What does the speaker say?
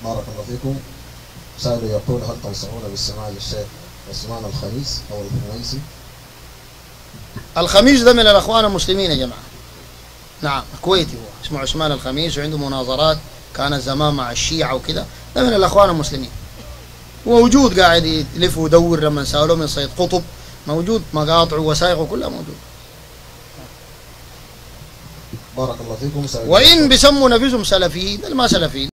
بارك الله فيكم. سائل يقول هل تنصحون بالاستماع للشيخ عثمان الخميس أو الخميسي؟ الخميس ده من الأخوان المسلمين يا جماعة. نعم كويتي، هو اسمه عثمان الخميس وعنده مناظرات كانت زمان مع الشيعة وكده. ده من الأخوان المسلمين، وموجود قاعد يلف ويدور. لما سألوه من سيد قطب موجود، مقاطع ووثائقه كلها موجود. بارك الله فيكم. وإن بيسموا نفسهم سلفيين، ما سلفيين.